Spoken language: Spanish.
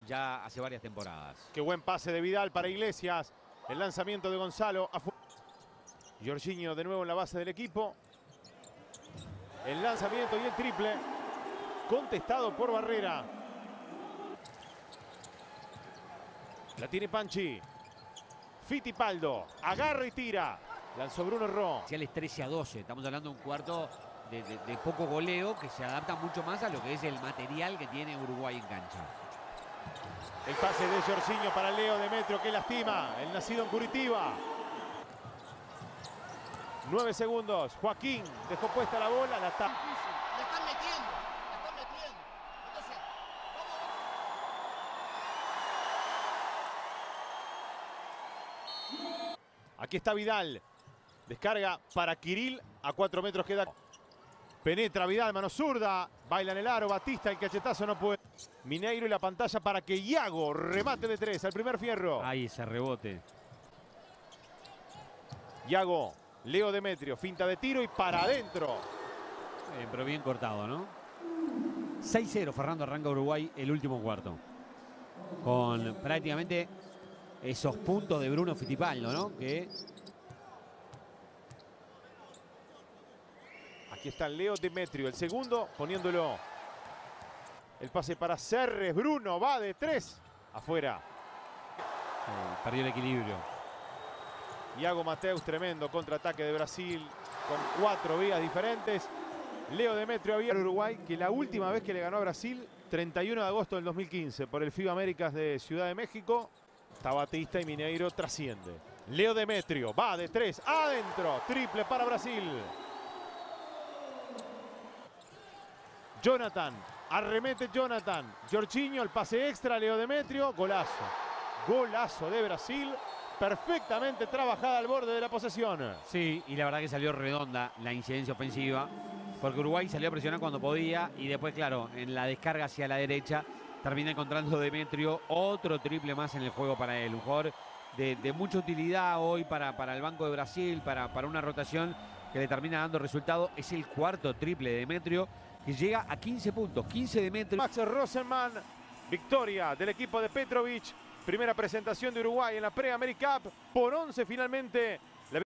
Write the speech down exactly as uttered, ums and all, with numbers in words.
ya hace varias temporadas. Qué buen pase de Vidal para Iglesias. El lanzamiento de Gonzalo. Jorginho de nuevo en la base del equipo. El lanzamiento y el triple. Contestado por Barrera. La tiene Panchi. Fittipaldo. Agarra y tira. Lanzó Bruno Ro. Es trece a doce. Estamos hablando de un cuarto de, de, de poco goleo que se adapta mucho más a lo que es el material que tiene Uruguay en cancha. El pase de Jorginho para Leo Demetrio, que lastima. El nacido en Curitiba. Nueve segundos. Joaquín dejó puesta la bola. La tapa. Le están metiendo. Le están metiendo. Entonces, vamos. Aquí está Vidal. Descarga para Kirill. A cuatro metros queda. Penetra Vidal, mano zurda. Baila en el aro. Batista, el cachetazo no puede. Mineiro y la pantalla para que Iago remate de tres al primer fierro. Ahí ese rebote. Iago. Leo Demetrio, finta de tiro y para adentro. Eh, pero bien cortado, ¿no? seis cero, Fernando, arranca Uruguay el último cuarto. Con prácticamente esos puntos de Bruno Fittipaldo, ¿no? Que... Aquí está Leo Demetrio, el segundo, poniéndolo. El pase para Serres, Bruno, va de tres. Afuera. Eh, perdió el equilibrio. Iago Mateus, tremendo contraataque de Brasil con cuatro vías diferentes. Leo Demetrio había en Uruguay, que la última vez que le ganó a Brasil, treinta y uno de agosto del dos mil quince, por el FIBA Américas de Ciudad de México. Está Batista y Mineiro trasciende. Leo Demetrio va de tres, adentro, triple para Brasil. Jonathan, arremete Jonathan. Jorginho, el pase extra, Leo Demetrio, golazo. Golazo de Brasil. Perfectamente trabajada al borde de la posesión. Sí, y la verdad que salió redonda la incidencia ofensiva, porque Uruguay salió a presionar cuando podía y después, claro, en la descarga hacia la derecha termina encontrando Demetrio otro triple más en el juego para él. Un jugador de, de mucha utilidad hoy para, para el Banco de Brasil, para, para una rotación que le termina dando resultado. Es el cuarto triple de Demetrio, que llega a quince puntos. quince Demetrio. Max Rosenman, victoria del equipo de Petrovic. Primera presentación de Uruguay en la Pre-America Cup. Por once finalmente